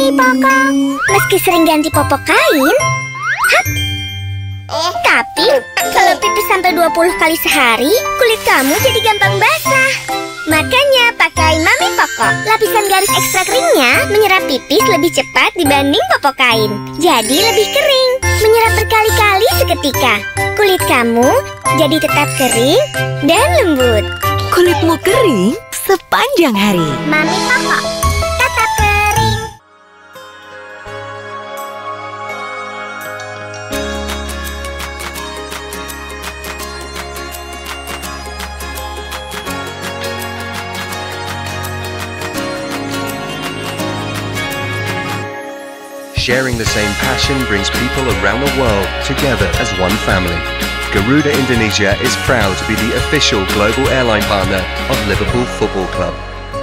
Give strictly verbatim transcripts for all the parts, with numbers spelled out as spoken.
Mami Poko, meski sering ganti popok kain, hap, tapi kalau pipis sampai dua puluh kali sehari, kulit kamu jadi gampang basah. Makanya pakai Mami Poko. Lapisan garis ekstra keringnya menyerap pipis lebih cepat dibanding popok kain. Jadi lebih kering, menyerap berkali-kali seketika. Kulit kamu jadi tetap kering dan lembut. Kulitmu kering sepanjang hari. Mami Poko, tetap kering. Sharing the same passion brings people around the world together as one family. Garuda Indonesia is proud to be the official global airline partner of Liverpool Football Club.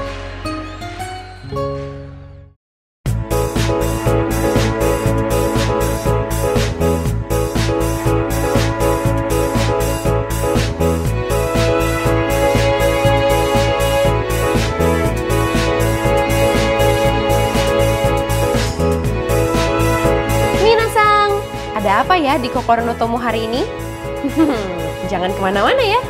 Ada apa ya di Kokoro no Tomo hari ini? Jangan kemana-mana ya.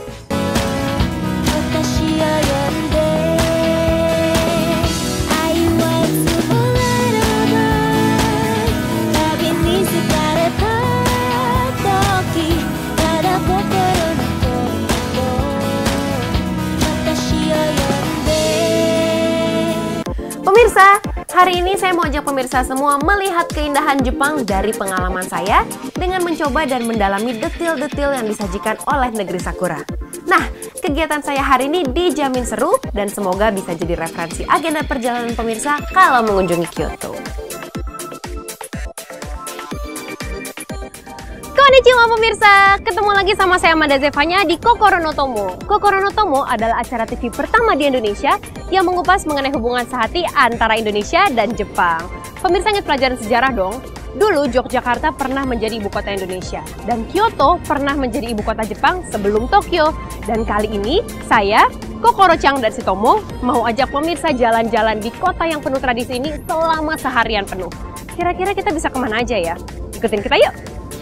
Pemirsa, hari ini saya mau ajak pemirsa semua melihat keindahan Jepang dari pengalaman saya dengan mencoba dan mendalami detil-detil yang disajikan oleh negeri Sakura. Nah, kegiatan saya hari ini dijamin seru dan semoga bisa jadi referensi agenda perjalanan pemirsa kalau mengunjungi Kyoto. Konnichiwa pemirsa, ketemu lagi sama saya Amanda Zevanya di Kokoro no Tomo. Kokoro no Tomo adalah acara T V pertama di Indonesia yang mengupas mengenai hubungan sehati antara Indonesia dan Jepang. Pemirsa ingat pelajaran sejarah dong? Dulu Yogyakarta pernah menjadi ibu kota Indonesia dan Kyoto pernah menjadi ibu kota Jepang sebelum Tokyo. Dan kali ini saya, Kokoro-chan dan si Tomo mau ajak pemirsa jalan-jalan di kota yang penuh tradisi ini selama seharian penuh. Kira-kira kita bisa kemana aja ya? Ikutin kita yuk!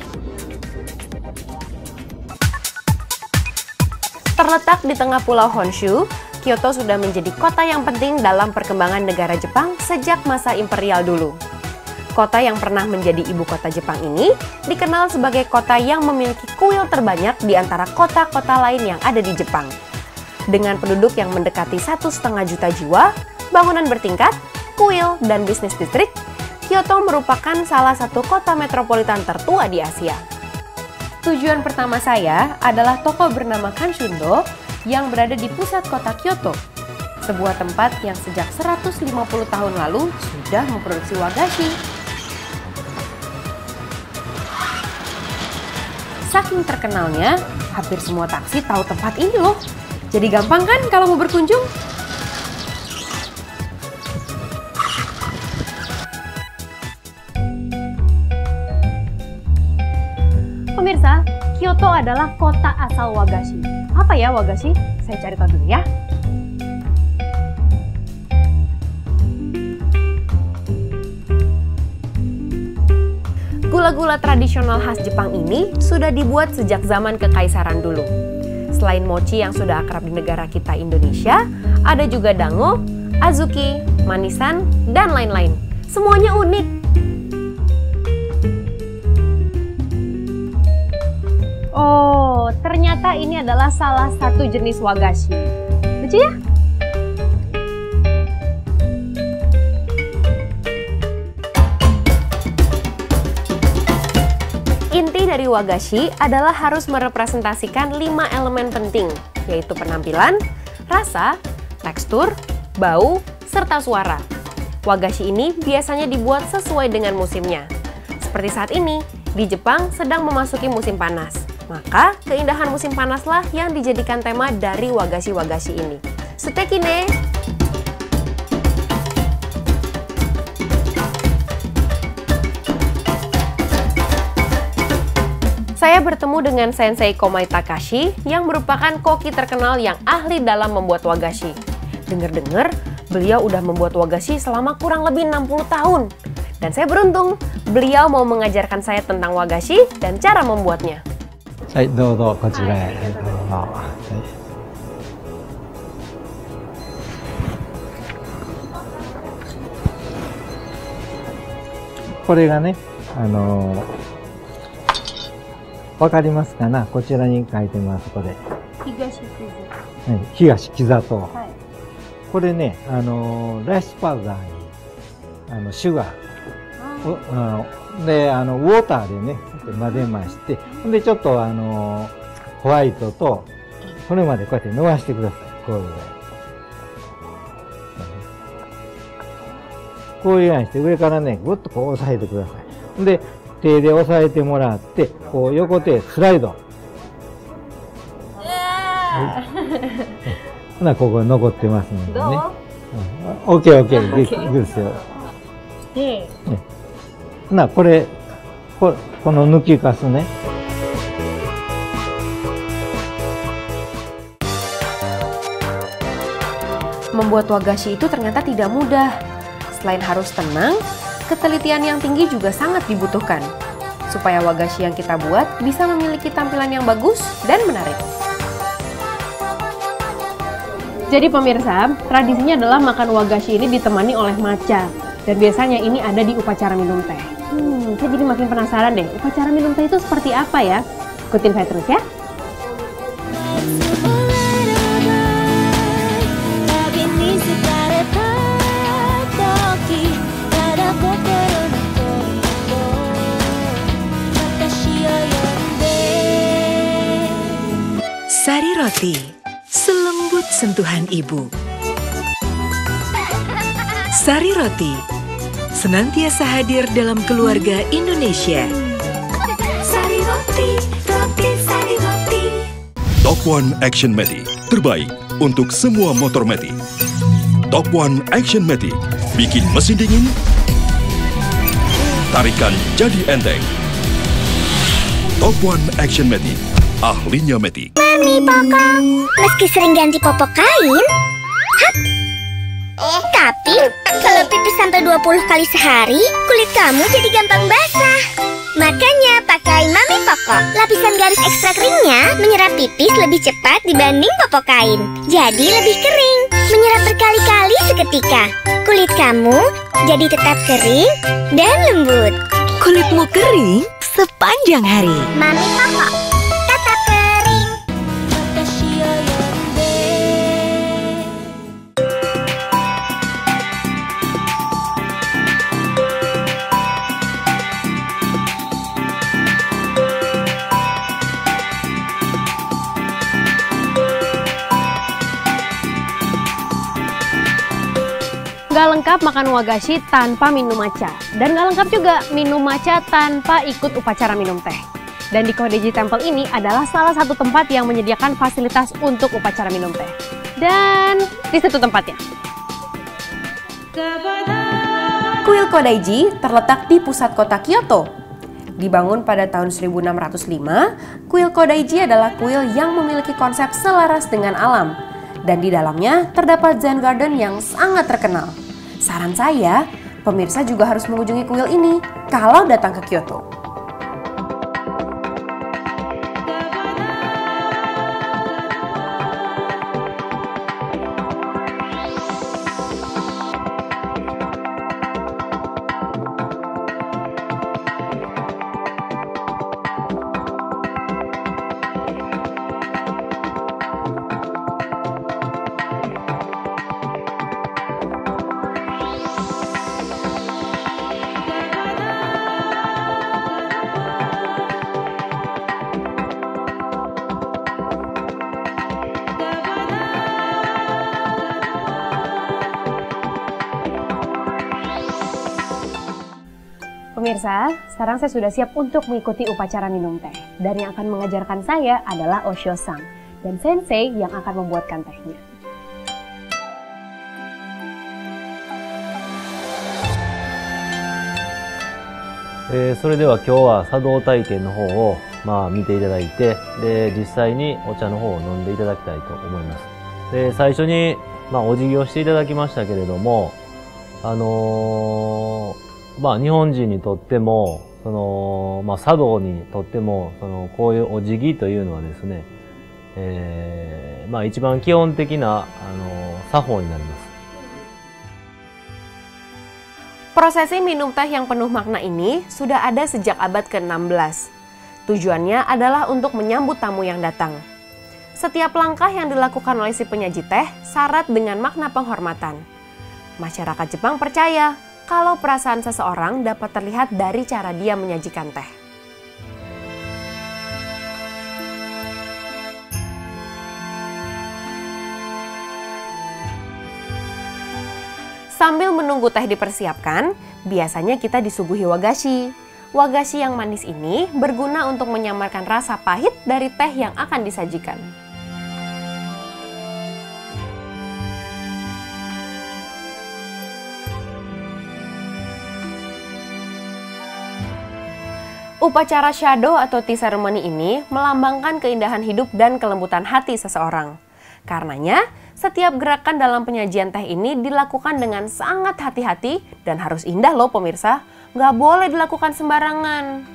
Terletak di tengah pulau Honshu, Kyoto sudah menjadi kota yang penting dalam perkembangan negara Jepang sejak masa imperial dulu. Kota yang pernah menjadi ibu kota Jepang ini dikenal sebagai kota yang memiliki kuil terbanyak di antara kota-kota lain yang ada di Jepang. Dengan penduduk yang mendekati satu setengah juta jiwa, bangunan bertingkat, kuil, dan bisnis distrik, Kyoto merupakan salah satu kota metropolitan tertua di Asia. Tujuan pertama saya adalah toko bernama Kanshundo yang berada di pusat kota Kyoto, sebuah tempat yang sejak seratus lima puluh tahun lalu sudah memproduksi wagashi. Saking terkenalnya, hampir semua taksi tahu tempat ini loh. Jadi gampang kan kalau mau berkunjung? Pemirsa, Kyoto adalah kota asal wagashi. Apa ya wagashi? Saya cari tahu dulu ya. Gula-gula tradisional khas Jepang ini sudah dibuat sejak zaman kekaisaran dulu. Selain mochi yang sudah akrab di negara kita Indonesia, ada juga dango, azuki, manisan, dan lain-lain. Semuanya unik. Oh, ternyata ini adalah salah satu jenis wagashi. Lucu ya? Inti dari wagashi adalah harus merepresentasikan lima elemen penting, yaitu penampilan, rasa, tekstur, bau, serta suara. Wagashi ini biasanya dibuat sesuai dengan musimnya. Seperti saat ini, di Jepang sedang memasuki musim panas. Maka, keindahan musim panaslah yang dijadikan tema dari wagashi-wagashi ini. Suteki ne! Saya bertemu dengan Sensei Komai Takashi yang merupakan koki terkenal yang ahli dalam membuat wagashi. Dengar-dengar, Beliau udah membuat wagashi selama kurang lebih enam puluh tahun. Dan saya beruntung, beliau mau mengajarkan saya tentang wagashi dan cara membuatnya. はい、どうぞこちらへ。はい、これがね、あのー、わかりますかな、こちらに書いてます、これ。東木座。はい、東木座と。はい、これね、あのー、ライスパウダーに、あの、シュガー。で、あの、ウォーターでね、混ぜまして、ほんで、ちょっとあの、ホワイトと、これまでこうやって伸ばしてください。こういう。こういうようにして、上からね、ぐっとこう押さえてください。ほんで、手で押さえてもらって、こう横手スライド。ほな、ここ残ってますのでね。オッケーオッケー、いいですよ。ほな、これ、こ, この抜きカスね。 Membuat wagashi itu ternyata tidak mudah. Selain harus tenang, ketelitian yang tinggi juga sangat dibutuhkan. Supaya wagashi yang kita buat bisa memiliki tampilan yang bagus dan menarik. Jadi pemirsa, tradisinya adalah makan wagashi ini ditemani oleh matcha. Dan biasanya ini ada di upacara minum teh. Hmm, saya jadi makin penasaran deh, upacara minum teh itu seperti apa ya? Ikutin saya terus ya. Sari roti, selembut sentuhan ibu. Sari roti senantiasa hadir dalam keluarga Indonesia. Sari roti, roti sari roti. Top One Action Matic, terbaik untuk semua motor Matic. Top One Action Matic, bikin mesin dingin, tarikan jadi enteng. Top One Action Matic, ahlinya Matic. Mami Pokok, meski sering ganti popok kain, hap. Tapi, kalau pipis sampai dua puluh kali sehari, kulit kamu jadi gampang basah. Makanya pakai Mami Pokok. Lapisan garis ekstra keringnya menyerap pipis lebih cepat dibanding popok kain. Jadi lebih kering, menyerap berkali-kali seketika. Kulit kamu jadi tetap kering dan lembut. Kulitmu kering sepanjang hari. Mami Pokok, tetap kering. Gak lengkap makan wagashi tanpa minum matcha. Dan gak lengkap juga minum matcha tanpa ikut upacara minum teh. Dan di Kodaiji Temple ini adalah salah satu tempat yang menyediakan fasilitas untuk upacara minum teh. Dan di situ tempatnya. Kuil Kodaiji terletak di pusat kota Kyoto. Dibangun pada tahun seribu enam ratus lima, kuil Kodaiji adalah kuil yang memiliki konsep selaras dengan alam. Dan di dalamnya terdapat Zen Garden yang sangat terkenal. Saran saya, pemirsa juga harus mengunjungi kuil ini kalau datang ke Kyoto. Pemirsa, sekarang saya sudah siap untuk mengikuti upacara minum teh. Dan yang akan mengajarkan saya adalah Osho-san dan sensei yang akan membuatkan tehnya. えー、それでは今日は茶道体験の方を、まあ、見ていただいて、で実際にお茶の方を飲んでいただきたいと思います。で最初にまあ、お辞儀をしていただきましたけれども、あのー、まあ、日本人にとっても、その、まあ、茶道にとっても、その、こういうお辞儀というのはですね、えー、まあ、一番基本的な、あのー、作法になります。 Prosesi minum teh yang penuh makna ini sudah ada sejak abad ke enam belas. Tujuannya adalah untuk menyambut tamu yang datang. Setiap langkah yang dilakukan oleh si penyaji teh syarat dengan makna penghormatan. Masyarakat Jepang percaya kalau perasaan seseorang dapat terlihat dari cara dia menyajikan teh. Sambil menunggu teh dipersiapkan, biasanya kita disuguhi wagashi. Wagashi yang manis ini berguna untuk menyamarkan rasa pahit dari teh yang akan disajikan. Upacara shado atau tea ceremony ini melambangkan keindahan hidup dan kelembutan hati seseorang. Karenanya, setiap gerakan dalam penyajian teh ini dilakukan dengan sangat hati-hati dan harus indah loh pemirsa. Nggak boleh dilakukan sembarangan.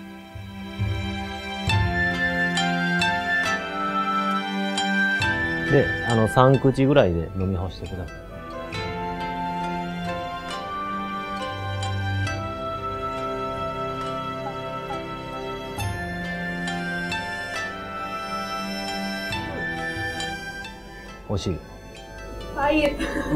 De, あの、さん口ぐらいで飲み干してください。美味しい。 Pahit.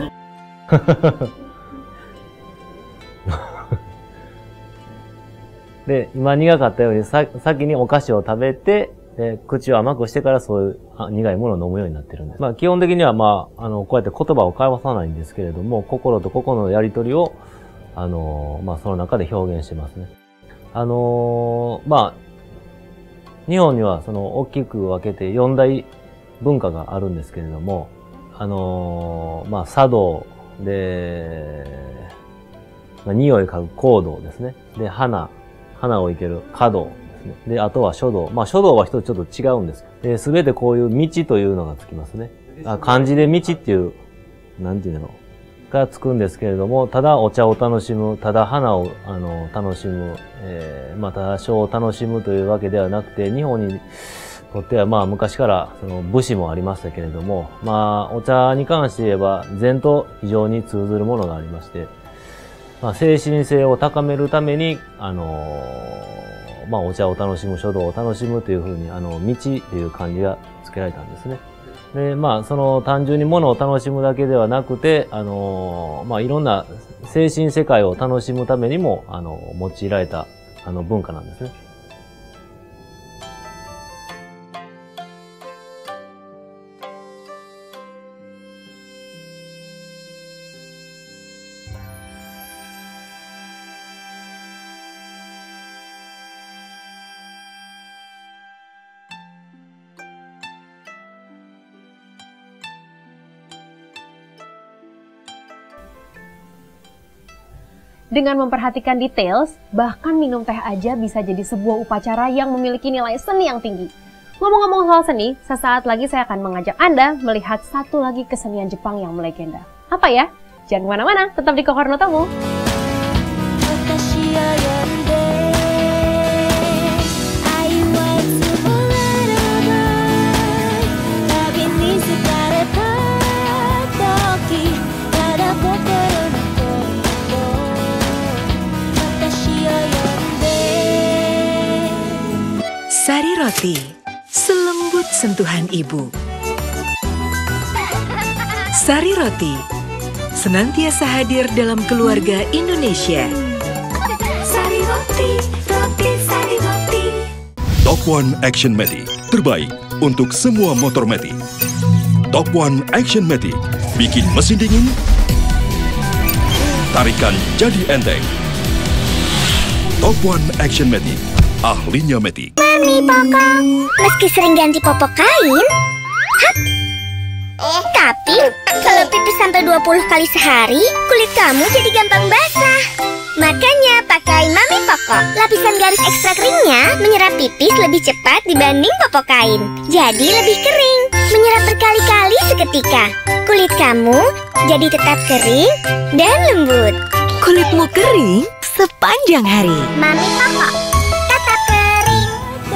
で、今苦かったようにさ、先にお菓子を食べて、で、口を甘くしてからそういうあ苦いものを飲むようになってるんです。まあ基本的にはまあ、あの、こうやって言葉を交わさないんですけれども、心と心のやりとりを、あの、まあその中で表現してますね。あの、まあ、日本にはその大きく分けて四大文化があるんですけれども、あのー、まあ、茶道で、まあ、匂い嗅ぐ香道ですね。で、花、花を生ける華道ですね。で、あとは書道。まあ、書道は一つちょっと違うんです。で、すべてこういう道というのがつきますね。あ、漢字で道っていう、なんていうのがつくんですけれども、ただお茶を楽しむ、ただ花を、あの、楽しむ、えー、まあ、ただ書を楽しむというわけではなくて、日本に、とってはまあ昔からその武士もありましたけれども、まあお茶に関して言えば禅と非常に通ずるものがありまして、まあ精神性を高めるために、あのー、まあお茶を楽しむ、書道を楽しむというふうに、あの、道という漢字が付けられたんですね。で、まあその単純に物を楽しむだけではなくて、あのー、まあいろんな精神世界を楽しむためにも、あの、用いられた、あの文化なんですね。 Dengan memperhatikan details, bahkan minum teh aja bisa jadi sebuah upacara yang memiliki nilai seni yang tinggi. Ngomong-ngomong soal seni, sesaat lagi saya akan mengajak Anda melihat satu lagi kesenian Jepang yang melegenda. Apa ya? Jangan kemana-mana, tetap di Kokor no Tomo. Sari Roti, selembut sentuhan ibu. Sari Roti, senantiasa hadir dalam keluarga Indonesia. Sari Roti, roti Sari Roti. Top One Action Matic, terbaik untuk semua motor Matic. Top One Action Matic, bikin mesin dingin, tarikan jadi enteng. Top One Action Matic, ahlinya Matic. Mami Pokok, meski sering ganti popok kain, hap. Tapi kalau pipis sampai dua puluh kali sehari, kulit kamu jadi gampang basah. Makanya pakai Mami Poco. Lapisan garis ekstra keringnya menyerap pipis lebih cepat dibanding popok kain. Jadi lebih kering, menyerap berkali-kali seketika. Kulit kamu jadi tetap kering dan lembut. Kulitmu kering sepanjang hari. Mami Poco, tetap kering.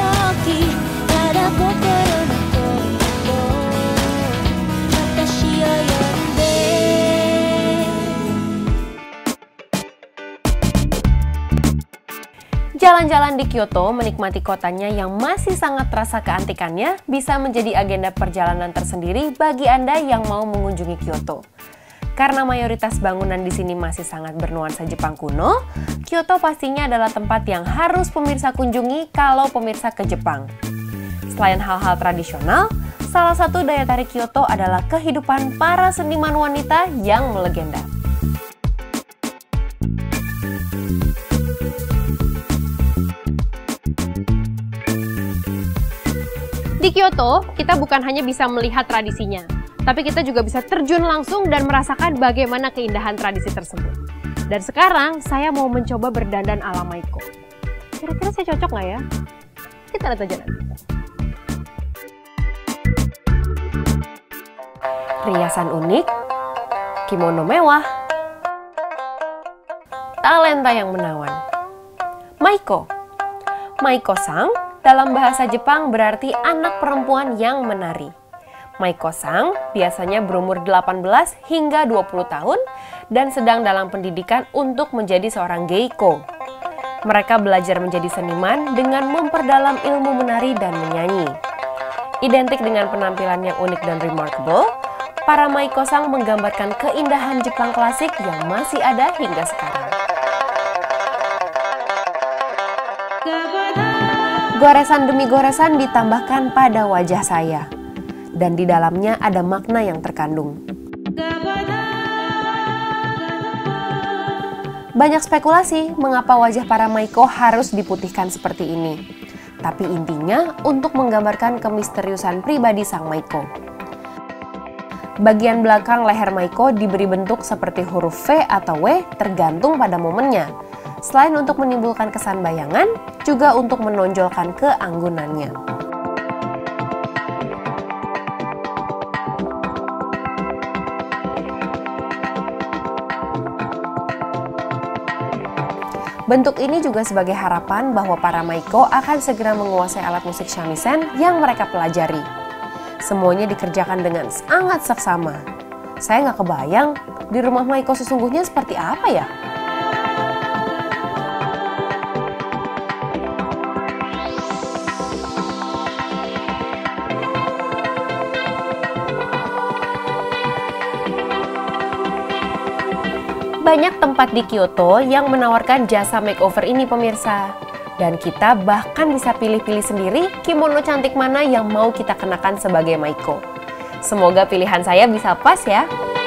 Jalan-jalan di Kyoto, menikmati kotanya yang masih sangat terasa keantikannya, bisa menjadi agenda perjalanan tersendiri bagi Anda yang mau mengunjungi Kyoto. Karena mayoritas bangunan di sini masih sangat bernuansa Jepang kuno, Kyoto pastinya adalah tempat yang harus pemirsa kunjungi kalau pemirsa ke Jepang. Selain hal-hal tradisional, salah satu daya tarik Kyoto adalah kehidupan para seniman wanita yang melegenda. Di Kyoto, kita bukan hanya bisa melihat tradisinya, tapi kita juga bisa terjun langsung dan merasakan bagaimana keindahan tradisi tersebut. Dan sekarang, saya mau mencoba berdandan ala Maiko. Kira-kira saya cocok nggak ya? Kita lihat aja nanti. Riasan unik, kimono mewah, talenta yang menawan. Maiko. Maiko-san dalam bahasa Jepang berarti anak perempuan yang menari. Maiko-san biasanya berumur delapan belas hingga dua puluh tahun dan sedang dalam pendidikan untuk menjadi seorang geiko. Mereka belajar menjadi seniman dengan memperdalam ilmu menari dan menyanyi. Identik dengan penampilan yang unik dan remarkable, para Maiko-san menggambarkan keindahan Jepang klasik yang masih ada hingga sekarang. Goresan demi goresan ditambahkan pada wajah saya, dan di dalamnya ada makna yang terkandung. Banyak spekulasi mengapa wajah para Maiko harus diputihkan seperti ini, tapi intinya untuk menggambarkan kemisteriusan pribadi sang Maiko. Bagian belakang leher Maiko diberi bentuk seperti huruf V atau W tergantung pada momennya. Selain untuk menimbulkan kesan bayangan, juga untuk menonjolkan keanggunannya. Bentuk ini juga sebagai harapan bahwa para Maiko akan segera menguasai alat musik shamisen yang mereka pelajari. Semuanya dikerjakan dengan sangat seksama. Saya nggak kebayang di rumah Maiko sesungguhnya seperti apa ya? Banyak tempat di Kyoto yang menawarkan jasa makeover ini pemirsa. Dan kita bahkan bisa pilih-pilih sendiri kimono cantik mana yang mau kita kenakan sebagai Maiko. Semoga pilihan saya bisa pas ya.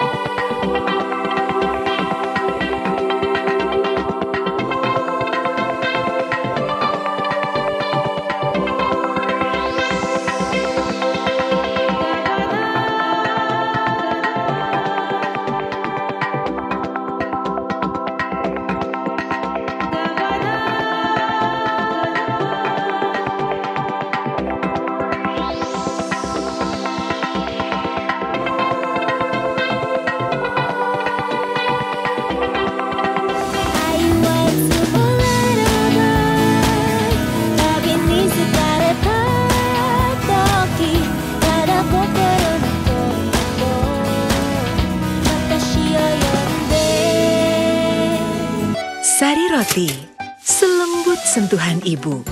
Sari Roti, selembut sentuhan ibu.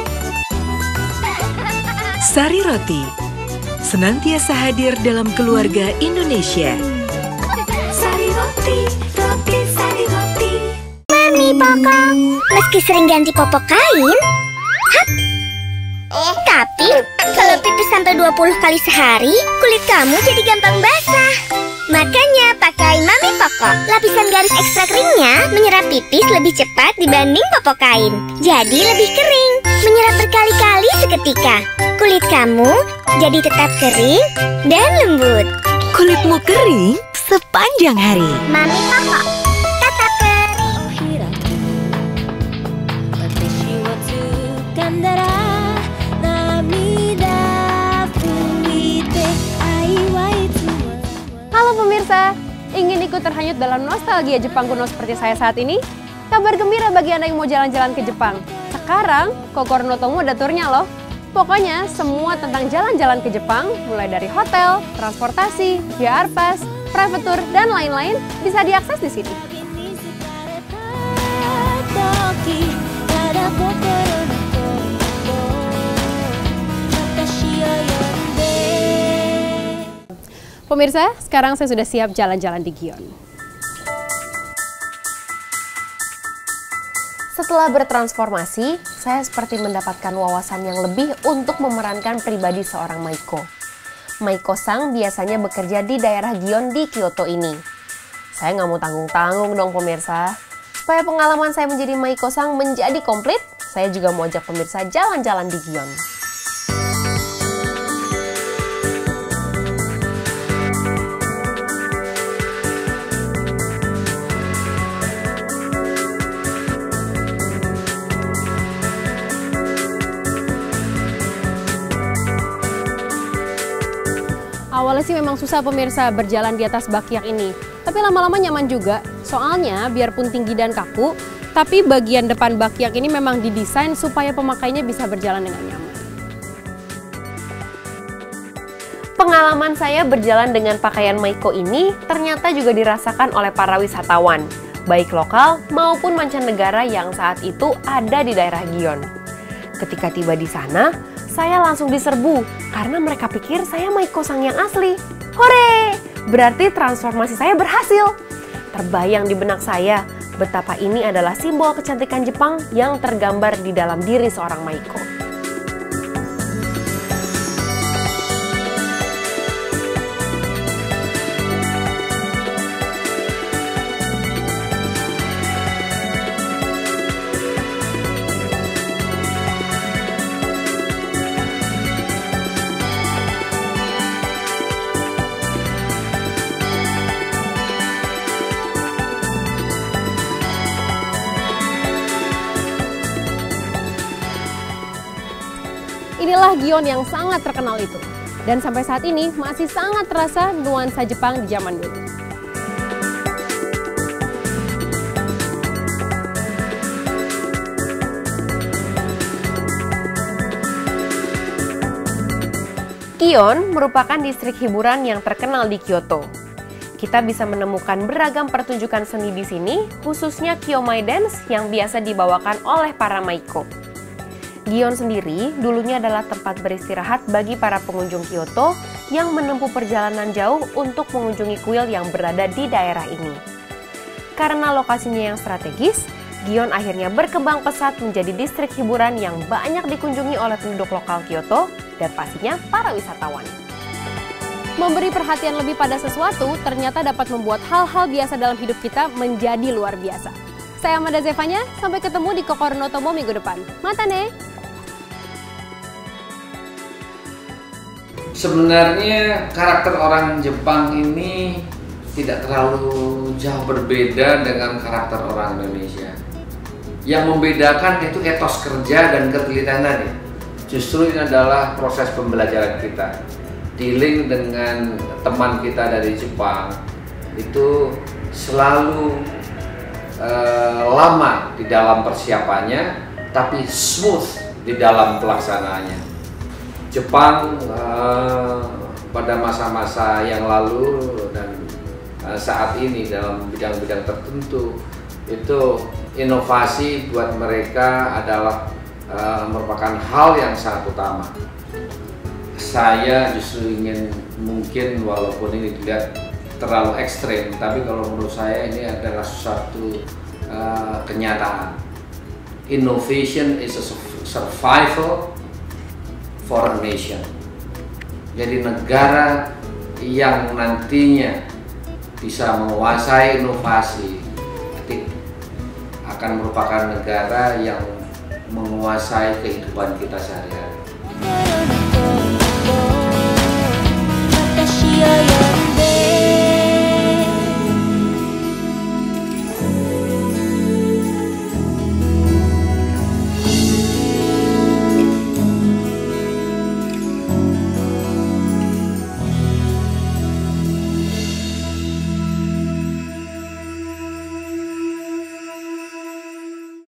Sari Roti, senantiasa hadir dalam keluarga Indonesia. Sari Roti, roti Sari Roti. Mami Poco, meski sering ganti popok kain, hap, tapi kalau pipis sampai dua puluh kali sehari, kulit kamu jadi gampang basah. Makanya pakai Mami Poco. Lapisan garis ekstra keringnya menyerap pipis lebih cepat dibanding popok kain. Jadi lebih kering, menyerap berkali-kali seketika. Kulit kamu jadi tetap kering dan lembut. Kulitmu kering sepanjang hari. Mami Poco, tetap kering. terhanyut dalam nostalgia Jepang kuno seperti saya saat ini? Kabar gembira bagi Anda yang mau jalan-jalan ke Jepang. Sekarang, Kokoro no Tomo ada turnya loh. Pokoknya semua tentang jalan-jalan ke Jepang, mulai dari hotel, transportasi, V R Pass, private tour, dan lain-lain bisa diakses di sini. Pemirsa, sekarang saya sudah siap jalan-jalan di Gion. Setelah bertransformasi, saya seperti mendapatkan wawasan yang lebih untuk memerankan pribadi seorang Maiko. Maiko-sang biasanya bekerja di daerah Gion di Kyoto ini. Saya nggak mau tanggung-tanggung dong pemirsa. Supaya pengalaman saya menjadi Maiko-sang menjadi komplit, saya juga mau ajak pemirsa jalan-jalan di Gion. Awalnya sih memang susah pemirsa berjalan di atas bakyak ini, tapi lama-lama nyaman juga. Soalnya biarpun tinggi dan kaku, tapi bagian depan bakyak ini memang didesain supaya pemakainya bisa berjalan dengan nyaman. Pengalaman saya berjalan dengan pakaian Maiko ini ternyata juga dirasakan oleh para wisatawan, baik lokal maupun mancanegara yang saat itu ada di daerah Gion. Ketika tiba di sana, saya langsung diserbu karena mereka pikir saya Maiko-sang yang asli. Hore! Berarti transformasi saya berhasil. Terbayang di benak saya betapa ini adalah simbol kecantikan Jepang yang tergambar di dalam diri seorang Maiko. Inilah Gion yang sangat terkenal itu. Dan sampai saat ini masih sangat terasa nuansa Jepang di zaman dulu. Gion merupakan distrik hiburan yang terkenal di Kyoto. Kita bisa menemukan beragam pertunjukan seni di sini, khususnya Kiyomai Dance yang biasa dibawakan oleh para Maiko. Gion sendiri dulunya adalah tempat beristirahat bagi para pengunjung Kyoto yang menempuh perjalanan jauh untuk mengunjungi kuil yang berada di daerah ini. Karena lokasinya yang strategis, Gion akhirnya berkembang pesat menjadi distrik hiburan yang banyak dikunjungi oleh penduduk lokal Kyoto dan pastinya para wisatawan. Memberi perhatian lebih pada sesuatu ternyata dapat membuat hal-hal biasa dalam hidup kita menjadi luar biasa. Saya Amanda Zevanya, sampai ketemu di Kokoro no Tomo minggu depan. Mata ne! Sebenarnya karakter orang Jepang ini tidak terlalu jauh berbeda dengan karakter orang Indonesia. Yang membedakan itu etos kerja dan ketelitian tadi. Justru ini adalah proses pembelajaran kita. Dealing dengan teman kita dari Jepang itu selalu uh, lama di dalam persiapannya, tapi smooth di dalam pelaksanaannya. Jepang uh, pada masa-masa yang lalu dan uh, saat ini dalam bidang-bidang tertentu itu inovasi buat mereka adalah uh, merupakan hal yang sangat utama. Saya justru ingin, mungkin walaupun ini dilihat terlalu ekstrem, tapi kalau menurut saya ini adalah suatu uh, kenyataan. Innovation is a survival for a nation. Jadi negara yang nantinya bisa menguasai inovasi akan merupakan negara yang menguasai kehidupan kita sehari-hari.